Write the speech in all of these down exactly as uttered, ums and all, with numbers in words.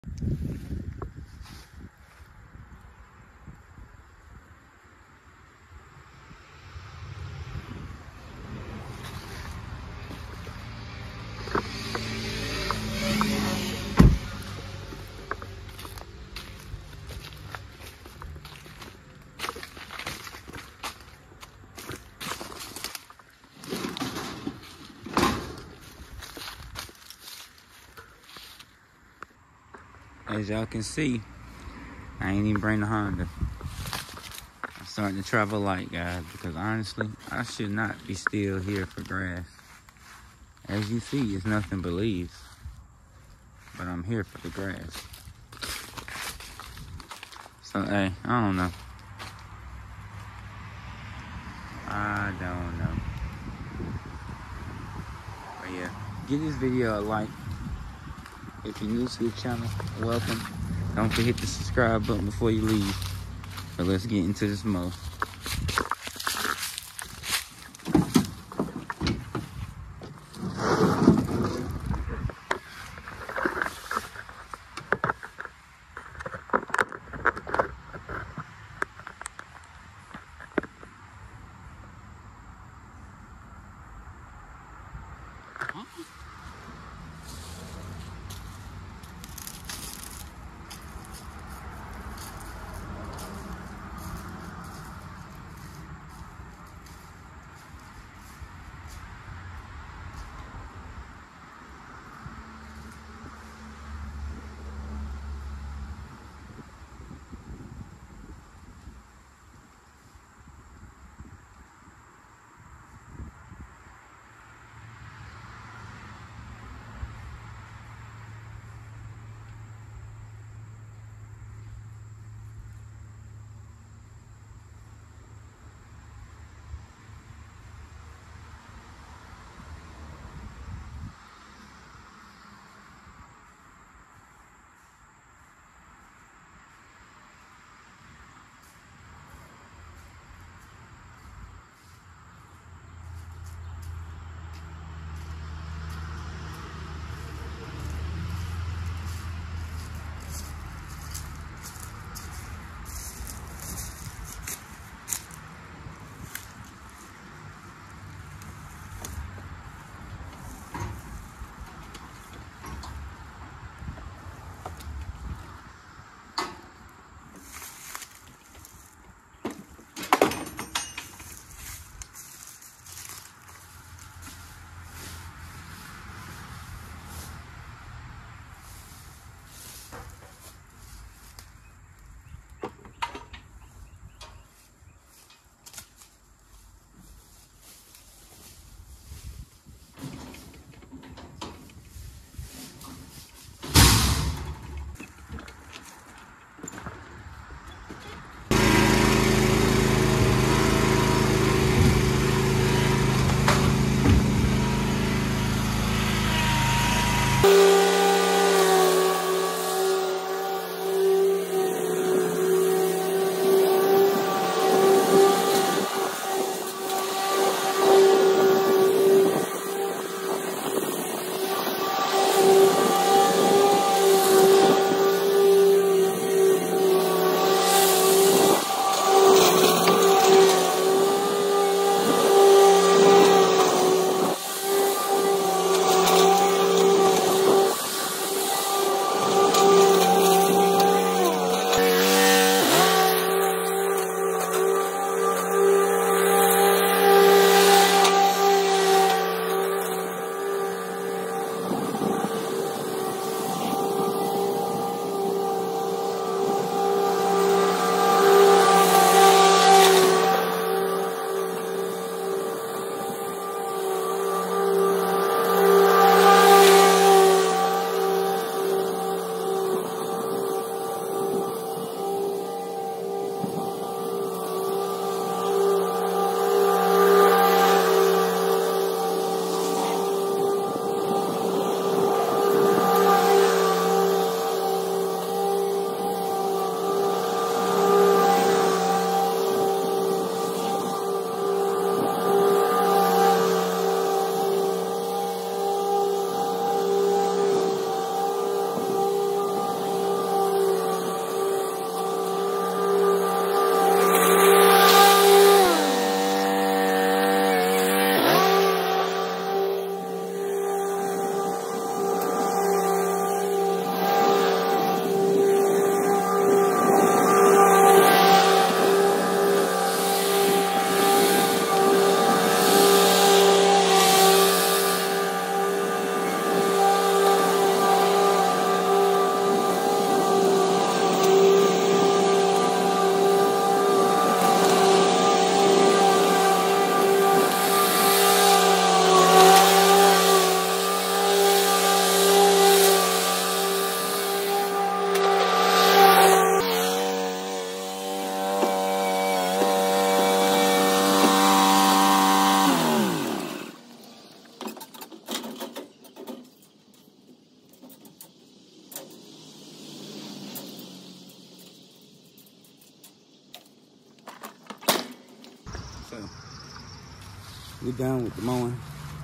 As y'all can see, I ain't even bring the Honda. I'm starting to travel light, guys, because honestly, I should not be still here for grass. As you see, it's nothing but leaves, but I'm here for the grass. So, hey, I don't know. I don't know. But yeah, give this video a like. If you're new to the channel, welcome. Don't forget to hit the subscribe button before you leave. So let's get into this mow. we done with the mowing.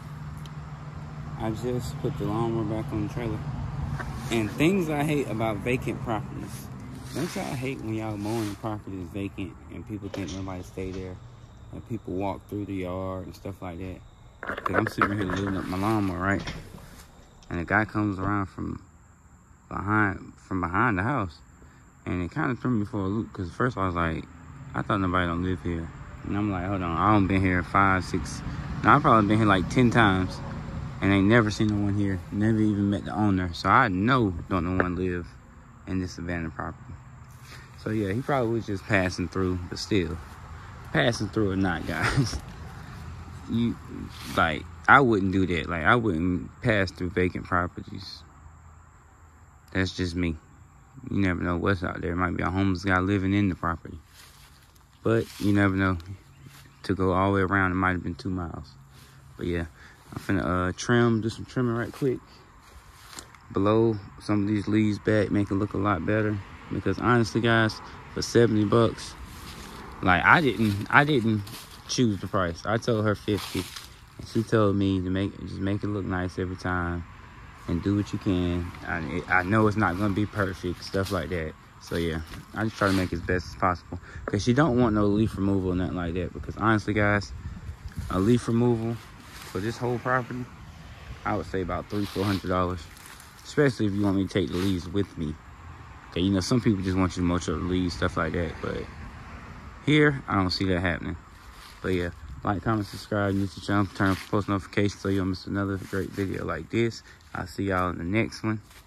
I just put the lawnmower back on the trailer. And things I hate about vacant properties. Things I hate when y'all mowing the property is vacant and people think nobody stay there. And people walk through the yard and stuff like that. Cause I'm sitting here loading up my lawnmower, right? And a guy comes around from behind from behind the house. And it kind of threw me for a loop. Cause first I was like, I thought nobody don't live here. And I'm like, hold on, I done been here five, six, no, I've probably been here like ten times. And ain't never seen no one here. Never even met the owner. So I know don't no one live in this abandoned property. So yeah, he probably was just passing through, but still. Passing through or not, guys. You, like, I wouldn't do that. Like, I wouldn't pass through vacant properties. That's just me. You never know what's out there. It might be a homeless guy living in the property. But you never know. To go all the way around, it might have been two miles. But yeah, I'm finna uh, trim, do some trimming right quick. Below some of these leaves back, make it look a lot better. Because honestly, guys, for seventy bucks, like I didn't, I didn't choose the price. I told her fifty, and she told me to make just make it look nice every time, and do what you can. I, I know it's not gonna be perfect, stuff like that. So yeah, I just try to make it as best as possible. Cause she don't want no leaf removal or nothing like that. Because honestly, guys, a leaf removal for this whole property, I would say about three, four hundred dollars. Especially if you want me to take the leaves with me. Okay, you know, some people just want you to mulch up the leaves, stuff like that. But here, I don't see that happening. But yeah, like, comment, subscribe, new to the channel, turn on post notifications so you don't miss another great video like this. I'll see y'all in the next one.